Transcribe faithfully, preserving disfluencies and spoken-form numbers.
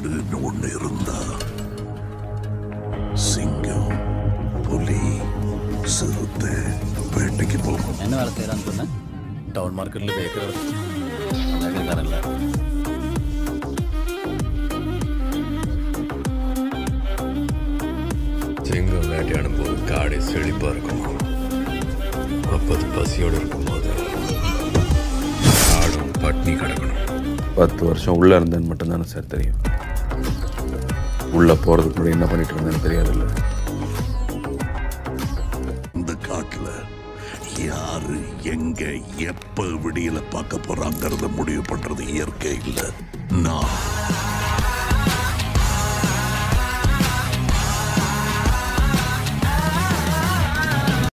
காடுன்னு ஒண்ணு இருந்தா சிங்கம், புலி, சிறுத்தை வேட்டைக்கு போகும். என்ன வேலை செய்யறான்னு சொன்ன? டவுன் மார்க்கெட்ல பேக்கர் தரல. சிங்கம் வேட்டையாடும் போது காடை செழிப்பா இருக்கும். அப்பது பசியோடு இருக்கும்போது காடும் பட்னி கிடக்கணும். பத்து வருஷம் உள்ள இருந்தேன்னு மட்டும்தானே சார் தெரியும். உள்ள போறதுக்கு முன்னாடி என்ன பண்ணிட்டு இருந்தேன்னு தெரியாதுல்ல. இந்த காட்டுல யாரு எங்க எப்ப விடியல பார்க்க போறாங்கிறத முடிவு பண்றது இயற்கை இல்ல. நான்